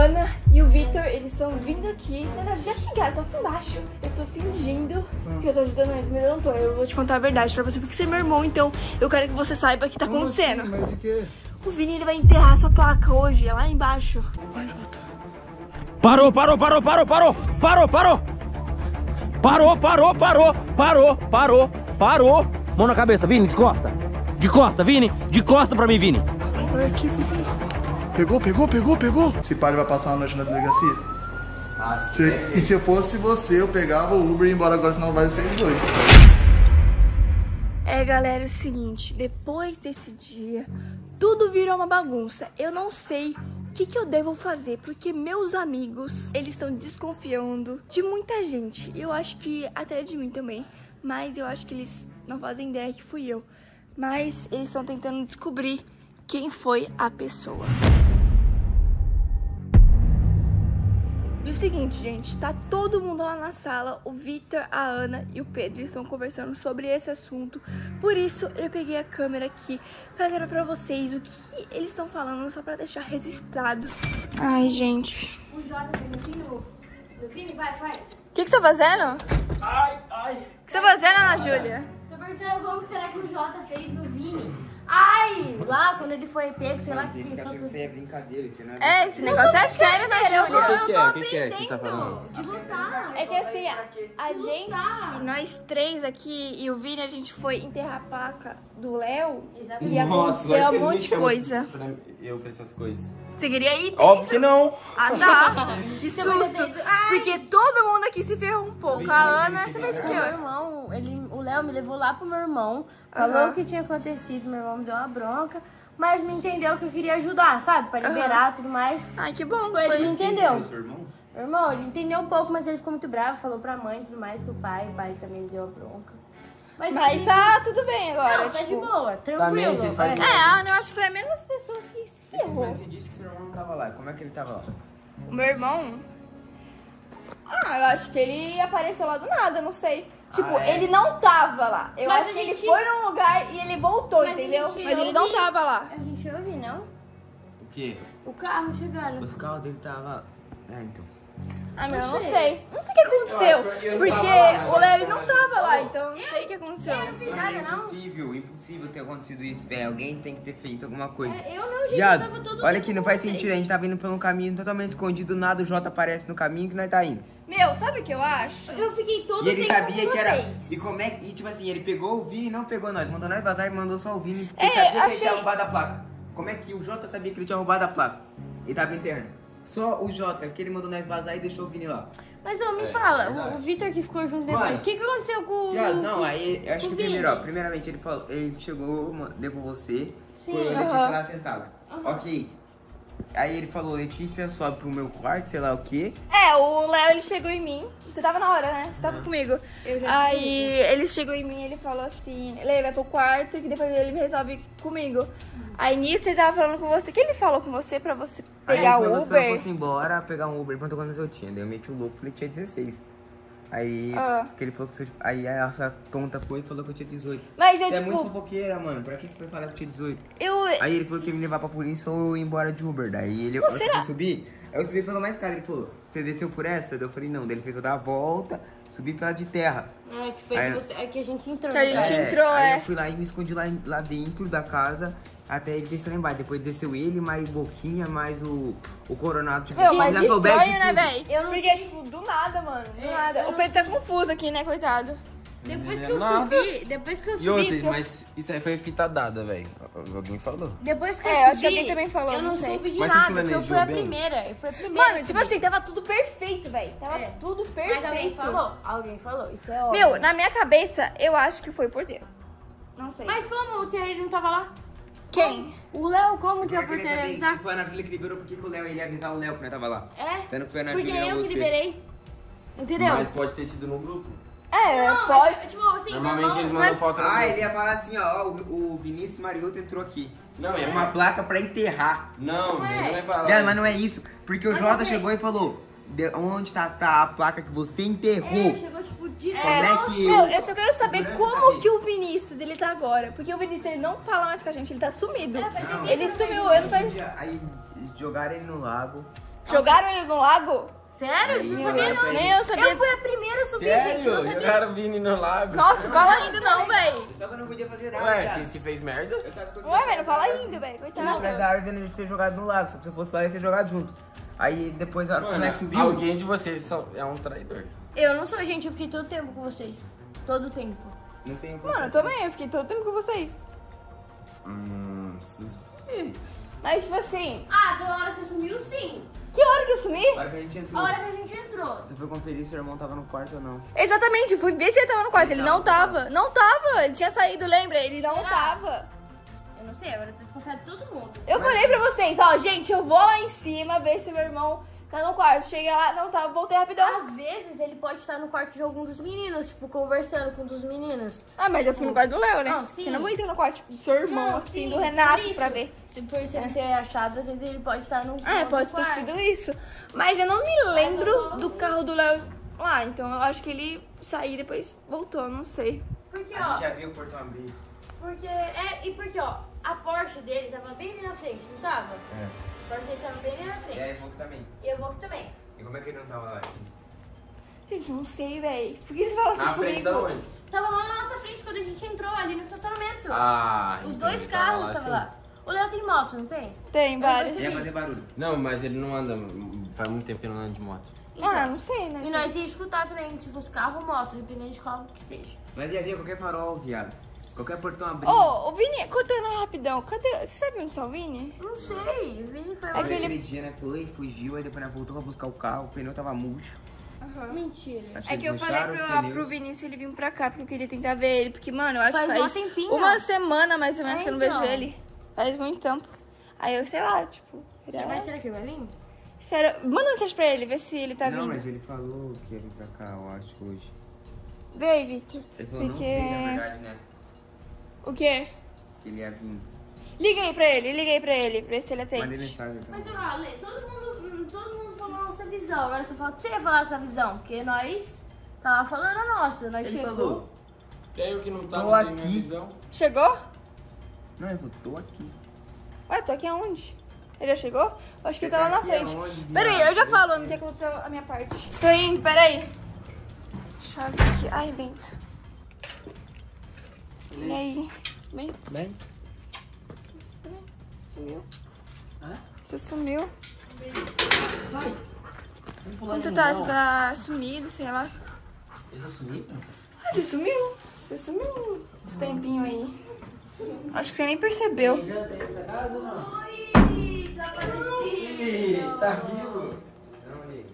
Ana e o Vitor, eles estão vindo aqui. Na verdade, já chegaram, estão aqui embaixo. Eu tô fingindo que eu tô ajudando eles, mas eu não tô. Eu vou te contar a verdade pra você, porque você é meu irmão, então eu quero que você saiba o que tá acontecendo. Assim? Mas o quê? O Vini, ele vai enterrar sua placa hoje, é lá embaixo. Parou. Mão na cabeça, Vini, de costa. De costa, Vini. De costa pra mim, Vini. Vai aqui, Pegou. Se pá, ele vai passar uma noite na delegacia? E se eu fosse você, eu pegava o Uber e ia embora agora, senão vai ser os dois. É, galera, é o seguinte, depois desse dia, tudo virou uma bagunça. Eu não sei o que eu devo fazer, porque meus amigos, eles estão desconfiando de muita gente. Eu acho que até de mim também, mas eu acho que eles não fazem ideia que fui eu. Mas eles estão tentando descobrir quem foi a pessoa. E o seguinte, gente, tá todo mundo lá na sala, o Vitor, a Ana e o Pedro, eles estão conversando sobre esse assunto. Por isso, eu peguei a câmera aqui pra gravar pra vocês o que eles estão falando, só pra deixar registrado. Ai, gente. O Jota fez assim no Vini, vai, faz. O que você tá fazendo? Ai. O que você tá fazendo, Ana Júlia? Tô perguntando como que será que o Jota fez no Vini. Ai, lá quando ele foi pego, sei lá que ele falou. Isso aí é brincadeira, isso não é É, esse negócio é sério, né, Júlia? O que é que você tá falando? De lutar. É que assim, a gente, nós três aqui e o Vini, a gente foi enterrar a placa do Léo e aconteceu um monte de coisa. Eu pra essas coisas. Você queria ir? Óbvio que não. Ah, tá. Que susto. Porque todo mundo aqui se ferrou um pouco. A Ana, você fez o Meu quê? irmão, o Léo me levou lá pro meu irmão, falou o que tinha acontecido, meu irmão me deu uma bronca, mas me entendeu que eu queria ajudar, sabe? Pra liberar e tudo mais. Ai, que bom. Tipo, ele me entendeu. Seu irmão? Meu irmão, ele entendeu um pouco, mas ele ficou muito bravo, falou pra mãe e tudo mais, pro pai, o pai também me deu a bronca. Mas tá tudo bem agora. Não, tá de tipo... boa, Também, tranquilo. vocês fazem- É, a Ana, eu acho que foi a mesma pessoas que se ferrou. Mas você disse que seu irmão não tava lá. Como é que ele tava lá? O meu irmão? Ah, eu acho que ele apareceu lá do nada, não sei. Tipo, ele não tava lá. Eu Mas acho a que ele gente- foi num lugar e ele voltou, Mas a entendeu? gente Mas ele não ouve- tava lá. A gente ouviu, não? O quê? O carro chegando. Os carros dele tava... então. Ah, meu, eu não Não sei. sei. Não sei o que aconteceu. Eu acho que eu Porque tava lá, mas o Léo ele eu não acho que tava lá, falou. então eu não sei o que aconteceu. Nada, não? Impossível ter acontecido isso, velho. Alguém tem que ter feito alguma coisa. Eu não, gente, Viado, eu tava todo olha mundo aqui, não com faz vocês. sentido. A gente tá vindo por um caminho totalmente escondido, do nada o Jota aparece no caminho que nós tá indo. Meu, sabe o que eu acho? Eu fiquei todo E ele tempo sabia com que era. vocês. E como é que. E tipo assim, ele pegou o Vini e não pegou nós. Mandou nós vazar e mandou só o Vini. Ele É, sabia que ele achei- tinha roubado a placa. Como é que o Jota sabia que ele tinha roubado a placa? Ele tava interno. Só o Jota, que ele mandou nós vazar e deixou o Vini lá. Mas ô, me fala, o Vitor que ficou junto depois, Mano, o que aconteceu com o... Viado, não, aí eu acho com que o Vini? primeiro, ó, primeiramente ele falou, ele chegou, levou você, Sim, ficou eu e a aham. Letícia lá sentada. Ok. Aí ele falou, Letícia, sobe pro meu quarto, sei lá o quê. É, o Léo ele chegou em mim. Você tava na hora, né? Você tava comigo. Eu já Aí ele chegou em mim e ele falou assim: Lê, vai pro quarto que depois ele me resolve comigo. Aí nisso ele tava falando com você. O que ele falou com você pra você Aí pegar ele o falou que se eu Uber? fosse embora, pegar um Uber, ele perguntou quantos eu tinha. Daí eu meti o louco, falei que tinha 16. Aí, que ele falou que você... Aí essa tonta foi e falou que eu tinha 18. Mas eu, Você é tipo, muito fofoqueira, mano. Pra que você foi falar que eu tinha 18? eu. Aí ele falou que ia me levar pra polícia ou eu ia embora de Uber. Daí ele, Pô, antes de será? eu subir, eu subi pela mais cara. Ele falou, você desceu por essa? Daí eu falei, não. Daí ele fez eu dar a volta, subi pela de terra. É, que foi Aí- que, é que a gente entrou. Que a né? gente entrou, aí é. eu fui lá e me escondi lá dentro da casa. Até ele descer lá embaixo. Depois desceu ele, mais Boquinha, mais o Coronado. Tipo, Meu, se mas já soubesse estranho, de né, tudo. véi? Eu não Porque, sei. tipo, do nada, mano. Do É, nada. eu O não Pedro tá confuso aqui, né, coitado? Depois que eu Nada. subi, depois que eu E subi... outra, porque eu- mas isso aí foi fita dada, velho. Alguém falou. Depois que eu É, subi... acho que alguém também falou, eu não não sei. soube de Mas você nada, porque eu planejou fui a bem? primeira. Eu fui a primeira. Mano, a tipo subir. assim, tava tudo perfeito, velho. Tava É. tudo Mas perfeito. alguém falou. Alguém falou, isso é óbvio. Meu, na minha cabeça, eu acho que foi o porteiro. Não sei. Mas como se ele não tava lá? Quem? O Léo, como que Eu eu queria porteiro ia saber avisar? se foi a Ana Júlia que liberou, por que que o Léo ele ia avisar o Léo que nós tava lá? É? Sendo que foi a Ana Porque Júlia, eu não que você. liberei. Entendeu? Mas pode ter sido no grupo. É, Não, pode. mas, tipo assim, Normalmente eles não, mandam foto no Ah, grupo. ele ia falar assim, ó, o Vinícius Mariotto entrou aqui. Não, ia Uma placa pra enterrar. Não, ele não vai falar. Viado, mas não é isso. Porque o Mas Jota é que- chegou e falou, onde tá a placa que você enterrou? É, chegou tipo direto. Como é que Eu só quero saber Segurança como sabe. que o Vinícius dele tá agora. Porque o Vinícius ele não fala mais com a gente, ele tá sumido. É, faz tempo Ele que eu sumiu, não eu não faz. Aí jogaram ele no lago. Jogaram ele no lago? Sério? Não sabia não. Nem eu sabia. Eu fui a primeira a subir, gente. Sério? Não sabia. Jogaram o Vini no lago. Nossa, fala ainda não, velho. Só que eu não podia fazer nada. Ué, cara. vocês que fez merda? Eu tava escondendo. Ué, velho, fala ainda, velho. Atrás Coitado. da árvore vendo a gente ter jogado no lago. Só que se eu fosse lá, ia ser jogado junto. Aí depois a hora que o Sonex subiu. Alguém de vocês é um traidor. Eu não sou, gente. Eu fiquei todo tempo com vocês. Todo tempo. Não tem Mano, eu também, eu fiquei todo tempo com vocês. Suspeito. Mas, tipo assim, Ah, da hora você sumiu sim. que hora que eu sumi? A hora que a gente entrou. A hora que a gente entrou. Você foi conferir se o irmão tava no quarto ou não. Exatamente, fui ver se ele tava no quarto. Ele não tava. Não tava. Ele tinha saído, lembra? Ele não Será? tava. Eu não sei, agora eu tô desconfiada de todo mundo. Eu falei pra vocês, ó, gente, eu vou lá em cima ver se meu irmão tá no quarto. Cheguei lá, não tava, voltei rapidão. Às vezes ele pode estar no quarto de algum dos meninos, tipo, conversando com um dos meninos. Ah, mas eu fui no quarto do Léo, né? Não, sim. Eu não vou entrar no quarto tipo, do seu irmão, Não, assim, sim, do Renato, por isso. pra ver. Se por você ter achado, às vezes ele pode estar no Ah, outro pode ter quarto. sido isso. Mas eu não me lembro do carro do Léo lá, então eu acho que ele saiu e depois voltou, não sei. Porque, A ó, gente já viu o portão abrir. porque, ó, a Porsche dele tava bem ali na frente, não tava? É. A Porsche dele tava bem ali na E frente. aí, Evoque também. E eu vou também. E como é que ele não tava lá? Gente, não sei, velho. Por que você fala assim Na frente da comigo? onde? Tava lá na nossa frente quando a gente entrou ali no estacionamento. Ah, Os então dois ele tava carros lá, estavam assim. lá. O Léo tem moto, não tem? Tem vários. Ia fazer barulho. Não, mas ele não anda. Faz muito tempo que ele não anda de moto. Ah, não sei, né? E nós ia escutar também, se fosse carro ou moto, dependendo de qual que seja. Mas ia ver qualquer farol, viado. Qualquer portão abrindo. Ô, o Vini, cortando rapidão, cadê? Você sabe onde tá o Vini? Não sei, o Vini foi É lá. que ele- Aquele dia, né? Foi, fugiu, aí depois né, voltou pra buscar o carro, o pneu tava murcho. Mentira. É que eu falei Desmancharam os pro pneus. Vinícius ele vir pra cá, porque eu queria tentar ver ele. Porque, mano, eu acho Faz que mó faz tempinho. uma semana mais ou menos que eu não vejo então. ele. Faz muito tempo. Aí eu, sei lá, tipo... Será que ele vai vir? Espera, manda mensagem pra ele, ver se ele tá Não, vindo. mas ele falou que ia vir pra cá, eu acho, hoje. Vê aí, Victor. Ele falou Porque... não veio, na verdade, né? O quê? Que ele ia vir. Liga aí pra ele, ver se ele Mandei atende. mensagem também. Mas, ó, Lê, todo mundo falou a nossa visão. Agora só falta você falar a sua visão, porque nós tava falando a nossa. Nós Ele chegou. falou. Tem o que não tá Tô na aqui. minha visão. Chegou? Não, eu tô aqui. Ué, tô aqui aonde? Ele já chegou? Eu acho que ele tá lá na Aqui frente. aonde, Pera aí, viado? eu já falo no que aconteceu a minha parte. Tô indo, pera aí. Chave aqui. Ai, Bento. E aí? Bento? Bem? Sumiu? Hã? Você sumiu? Sai! Vamos pular Onde você de tá? novo. Você tá sumido, sei lá. Eu tô sumido? Ah, você sumiu? Você sumiu uns tempinhos aí. Acho que você nem percebeu. Já tem essa casa ou não? Oi, desaparecido. Tá vivo? Não, ele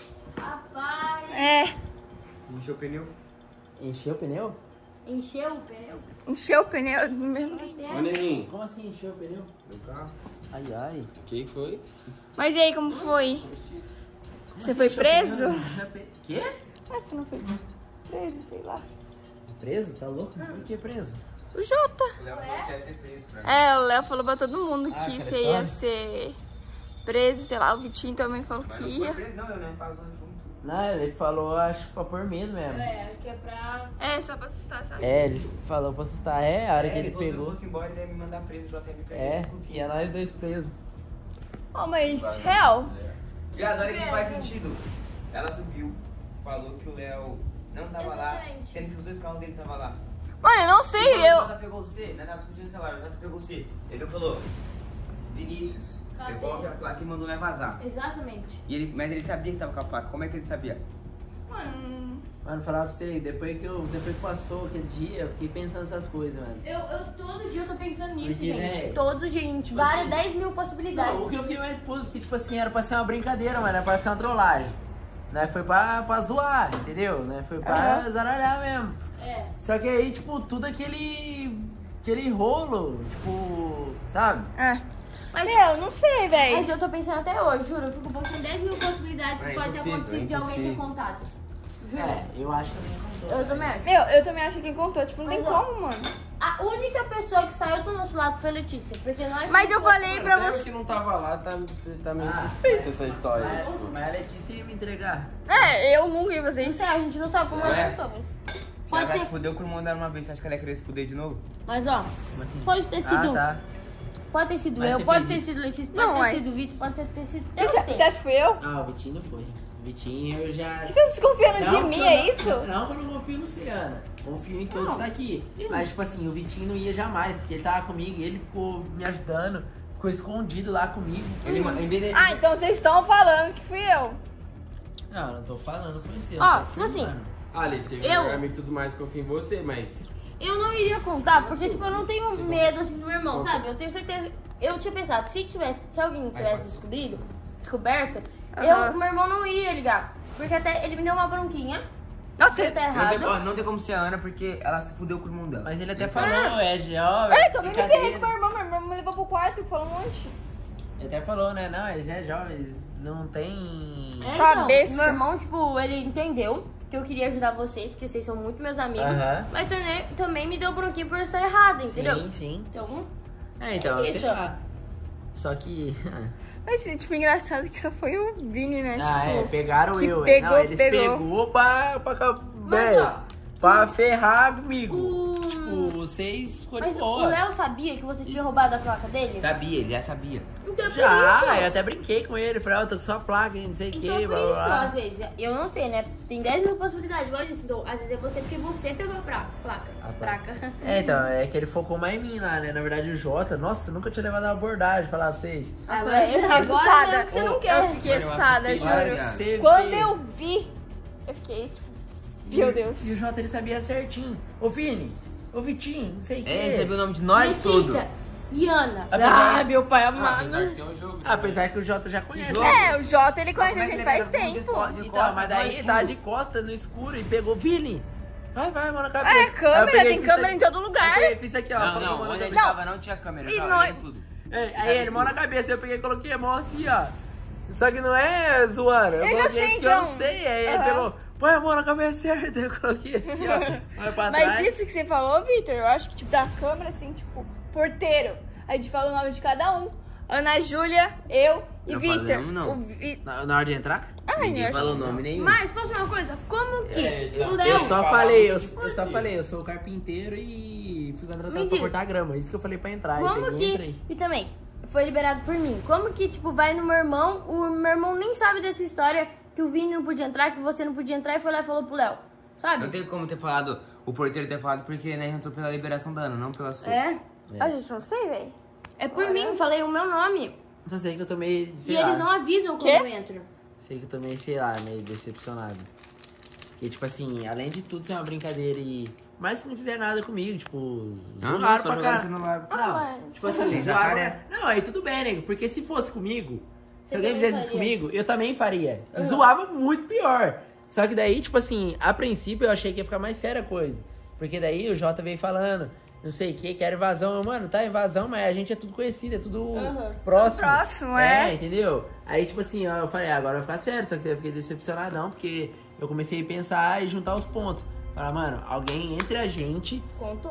Rapaz. É, encheu o pneu. Encheu o pneu? Encheu o pneu? encheu o pneu no mesmo tempo. Ô, Neninho. Como assim encheu o pneu? Do carro. Ai, ai. O que foi? Mas e aí, como foi? Você foi preso? Quê? Mas você não foi preso, sei lá. Preso? Tá louco? Por que preso? O Jota. O Léo falou que ia ser preso pra mim. É, o Léo falou pra todo mundo que aquela você ia história? ser preso, sei lá. O Vitinho também falou Mas que não foi ia. preso, não, eu nem faço junto. Não, ele falou, acho que pra pôr medo mesmo. É, acho que é pra. É, só pra assustar, sabe? É, ele falou pra assustar. É, a hora que ele falou, se eu pegou. fosse embora, ele ia me mandar preso, o JM pegou. É, e é nós dois presos. Oh, mas real. Viado, olha que faz sentido. Ela subiu, falou que o Léo não tava lá, Exatamente. sendo que os dois carros dele estavam lá. Mano, eu não sei, O eu... Jota pegou você, né? Tava discutindo o celular, o Jota pegou você. Ele falou, Vinícius, Cadê? devolve a placa e mandou o Léo vazar. Exatamente. Mas ele sabia que estava com a placa, como é que ele sabia? Mano, Mano, falar pra você, depois que passou aquele dia, eu fiquei pensando nessas coisas, mano. Eu todo dia eu tô pensando nisso, Porque, gente. né, Todos os dias, gente. tipo Várias, assim, 10 mil possibilidades. Não, o que eu fiquei mais puto, que tipo assim, era pra ser uma brincadeira, mano, era pra ser uma trollagem. Né? Foi pra zoar, entendeu? Né? Foi pra zaralhar mesmo. É. Só que aí, tipo, tudo aquele rolo, tipo, sabe? é. Mas eu não sei, Mas velho. eu tô pensando até hoje, juro. Eu fico pensando 10 mil possibilidades que É pode ter impossível, acontecido é de alguém ter impossível. contato. Juro. É, eu acho que também Eu também acho. Meu, eu também acho que quem contou, tipo, não tem Mas, ó, como, mano. A única pessoa que saiu do nosso lado foi a Letícia. Porque nós. Mas eu falei pra Até eu você... que não tava lá, você tá meio Ah, suspeito essa história. Mas, tipo. mas a Letícia ia me entregar. É, eu nunca ia fazer Não isso. sei, a gente não sabe como É. nós estamos. Se Pode ela ser. se fudeu com o irmão dela uma vez, você acha que ela ia querer se fuder de novo? Mas ó, Como assim? pode ter sido. Ah, tá. Pode ter sido Mas eu, você pode fez ter sido Letícia, Não, pode ué. ter sido o Vitor, pode ter sido até Você você. acha que fui eu? Ah, o Vitinho não foi. O Vitinho eu já... Vocês estão desconfiando de Não, mim, que é eu isso? Não, que eu não confio no Ciana. Confio em todos daqui. Mas, tipo assim, o Vitinho não ia jamais, porque ele tava comigo e ele ficou me ajudando, ficou escondido lá comigo. Ele, em vez de... Ah, então vocês estão falando que fui eu. Não, não tô falando com você. Ó, eu tô tipo assim, afirmando. Alice, Eu- meu amigo e tudo mais, confio em você, mas... eu não iria contar, porque tipo, eu não tenho medo assim do meu irmão, Conta. sabe? Eu tenho certeza. Eu tinha pensado, se alguém tivesse descoberto, Aham. o meu irmão não ia ligar. Porque até ele me deu uma bronquinha. Nossa, Você tá Não tem, errado. ó, não tem como ser a Ana, porque ela se fudeu com o irmão dela. Mas ele até falou, Ed, ó, eu também me ferrei brincadeira. com meu irmão me levou pro quarto e falou um monte. Ele até falou, né, não, eles é jovens, não tem... É, Cabeça. Então, meu irmão, tipo, ele entendeu que eu queria ajudar vocês, porque vocês são muito meus amigos. Aham. Mas também me deu bronquinha por eu estar errada, entendeu? Sim, sim. Então, Então, É sei isso. lá. Só que... Mas, tipo, engraçado que só foi o Vini, né? Ah, tipo, é, pegaram que eu. pegou, não, eles pegou. pegou pra Mas, velho, ó, pra ferrar comigo. o- Tipo, vocês foram mas de o boa. Léo sabia que você tinha roubado a placa dele? Sabia, ele já sabia. Então é por Já, isso. eu até brinquei com ele. Falei, ó, tô com sua placa, não sei o Então que, é por blá, isso, blá, blá. às vezes, eu não sei, né? Tem 10 mil possibilidades, igual eu disse. Então, às vezes é você porque você pegou a placa. A Placa. É, então, é que ele focou mais em mim lá, né? Na verdade, o Jota, nossa, eu nunca tinha levado uma abordagem, falar pra vocês. Agora, eu fiquei agora assustada. mesmo que você não Eu quer. fiquei Mano, eu assustada, assustei juro. demais, Você Quando vê. eu vi, eu fiquei, tipo, meu Deus. E o Jota, ele sabia certinho. Ô, Vini, ô, Vitinho, não sei o que. É, ele sabia o nome de nós todos. Letícia e Ana. Apesar- Ah, meu pai Ah, amado. apesar que tem um jogo. Apesar que o Jota já conhece. jogo? né? É, o Jota, ele conhece Como é a que gente ele faz pega tempo. de Então, mas daí nós tá tudo? de costa no escuro e pegou, Vini, vai, mão na cabeça. É, Aí eu câmera, peguei e tem fiz câmera aqui- em todo lugar. Eu peguei e fiz aqui, ó. Não, coloquei a não, mão na onde a gente cabeça. tava não tinha câmera, E eu nós- vendo tudo. Aí ele, mão na cabeça, eu peguei e coloquei a mão assim, ó. Só que não é zoando. Eu já coloquei sei, porque eu então. não sei. Aí ele Aham. pegou, põe a mão na cabeça certa. Eu coloquei assim, ó. Vai pra Mas trás. disso que você falou, Vitor, eu acho que, tipo, da câmera, assim, tipo, porteiro. A gente fala o nome de cada um. Ana Júlia, eu e Não Vitor. falamos, não. Na hora de entrar? Ai, Ninguém eu falou acho... nome nenhum. Mas, posso falar uma coisa? Como que exato. o Léo... Eu só Fala falei, muito de eu só porteiro. falei, eu sou carpinteiro e fui contratado Me pra diz. cortar grama. Isso que eu falei pra entrar. Como e peguei e que... entrei. E também, foi liberado por mim. Como que, tipo, vai no meu irmão, o meu irmão nem sabe dessa história que o Vini não podia entrar, que você não podia entrar, e foi lá e falou pro Léo. Não Sabe? tem como ter falado, o porteiro ter falado, porque né, entrou pela liberação da Ana, não pela sua. É? A gente não sei, velho. É por mim, falei o meu nome. Só sei que eu tô meio, sei E lá, eles não avisam quando Quê? eu entro. sei que eu tô meio, sei lá, meio decepcionado. Porque, tipo assim, além de tudo ser uma brincadeira e... Mas se não fizer nada comigo, tipo, Não, zoaram só pra jogaram caralho. você no lago. Não, mas- tipo assim, Tem zoaram pra... jacaré. Não, aí tudo bem, nego, porque se fosse comigo, se Você alguém também fizesse isso faria. comigo, eu também faria. E zoava muito pior. Só que daí, tipo assim, a princípio eu achei que ia ficar mais séria a coisa. Porque daí o Jota veio falando, não sei o que era invasão. Eu, mano, tá invasão, mas a gente é tudo conhecido, é tudo próximo. Tudo próximo, é. Entendeu? Aí, tipo assim, ó, eu falei, agora vai ficar sério, só que daí eu fiquei decepcionadão, porque eu comecei a pensar e juntar os pontos. Falar, mano, alguém entre a gente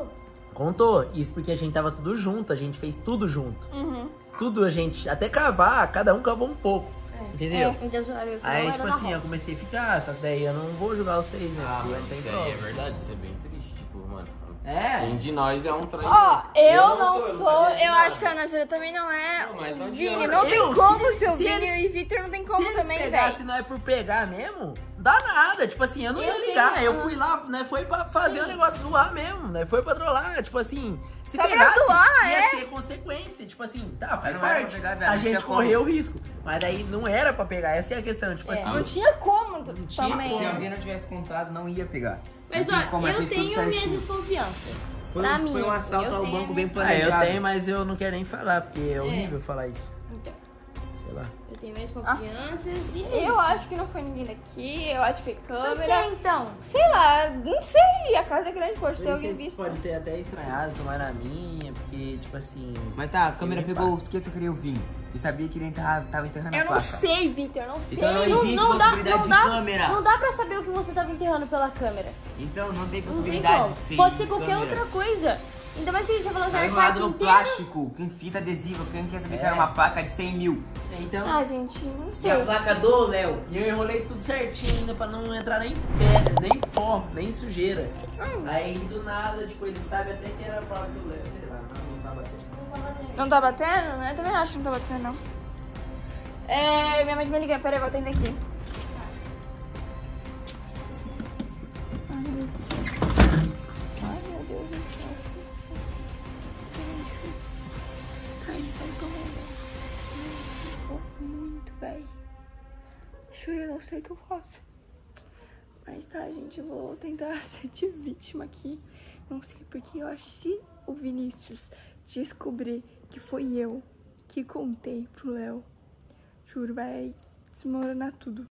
contou. Isso porque a gente tava tudo junto, a gente fez tudo junto. Uhum. Tudo a gente, até cavar, cada um cavou um pouco. Entendeu? Então, eu Aí, tipo assim, eu comecei a ficar, só que daí eu não vou julgar vocês, né? Ah, porque mano, não tem isso aí prova. é verdade, isso é bem triste, tipo, mano. É. Quem de nós é um traidor. Ó, eu não eu sou, sabia de eu nada. acho que a Ana Júlia também não é. Não, mas não Vini, adianta. não tem Eu, como, se- seu se Vini eles- e Vitor não tem Se como eles também, pegassem, velho. não é por pegar mesmo, dá nada. Tipo assim, eu não ia ligar. tenho- Eu fui lá, né? Foi pra fazer o negócio zoar mesmo, né? Foi pra trollar. Tipo assim, se Só pra pegasse, zoar, ia é. ser consequência. Tipo assim, tá, faz Não era pra parte. pegar, velho, A não tinha gente como. correu o risco. Mas daí não era pra pegar. Essa que é a questão. Tipo assim. Não tinha como tinha também. como. Se alguém não tivesse contado, não ia pegar. Mas, Não tem ó, como, é eu feito tudo tenho minhas certinho. desconfianças. Foi, Pra mim, foi um assim, assalto eu ao tenho banco bem Ah, planejado. eu tenho, mas eu não quero nem falar, porque é horrível falar isso. Então, Sei lá. eu tenho minhas confianças e é Eu isso. acho que não foi ninguém daqui, eu acho que foi Por câmera. que, então? Sei lá, não sei, a casa é grande, pode ter alguém Vocês visto. podem ter até estranhado, tomar na minha, porque, tipo assim. Mas tá, a câmera Eu pegou o que você queria ouvir. E sabia que ele tava enterrando a Eu não placa. sei, Vitor, eu não sei. Então não Não- existe não dá- possibilidade não dá- de câmera. Não dá pra saber o que você tava enterrando pela câmera. Então não tem Não tem possibilidade como. de ser Pode ser qualquer câmera. outra coisa. Ainda mais que a gente vai falar que Tá era enrolado no carpinteiro. plástico, com fita adesiva. Quem quer saber que era uma placa de 100 mil? Então. Ah, gente, não E a sei. placa do Léo? E eu enrolei tudo certinho ainda pra não entrar nem pedra, nem pó, nem sujeira. Aí do nada, tipo, ele sabe até que era a prova do Léo, sei lá, não tá batendo. Não tá batendo? Eu também acho que não tá batendo, não. Minha mãe me ligando. Peraí, vou atender aqui. Ai, meu Deus do céu. Ai, meu Deus do céu. Tá, ele sai correndo. Muito, velho. Juro, eu não sei o que eu faço. Mas tá, gente, eu vou tentar ser de vítima aqui. Não sei, porque eu acho que se o Vinícius descobrir que foi eu que contei pro Léo, juro, vai desmoronar tudo.